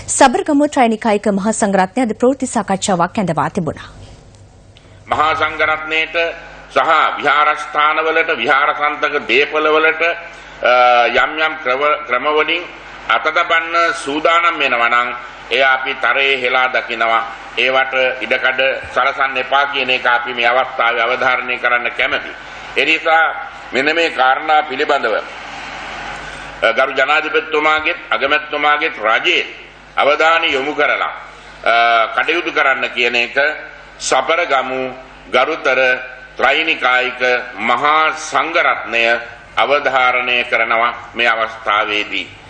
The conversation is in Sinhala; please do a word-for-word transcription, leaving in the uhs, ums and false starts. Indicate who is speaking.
Speaker 1: සබරගමු ත්‍රිනිකායික මහා සංඝරත්නය අද ප්‍රවෘත්ති සාකච්ඡාවක් ඇඳවා තිබුණා.
Speaker 2: මහා සංඝරත්නයට සහ විහාරස්ථානවලට විහාරසන්තක දීපවලට යම් යම් ක්‍රමවලින් අතදබන්න සූදානම් වෙනවා නම් එය අපි තරයේ හෙලා දකිනවා. ඒවට ඉඩකඩ සලසන්න එපා කියන එක අපි මේ අවස්ථාවේ අවධාරණය කරන්න කැමැතියි. ඒ නිසා මෙන්න මේ කාරණා පිළිබඳව ගරු ජනාධිපතිතුමාගේ අගමැතිතුමාගේ රජයේ අවධානය යොමු කරලා කටයුතු කරන්න කියන එක සබරගමු ගරුතර ත්‍රිනිකායික මහා සංඝරත්නය අවධාරණය කරනවා මේ අවස්ථාවේදී.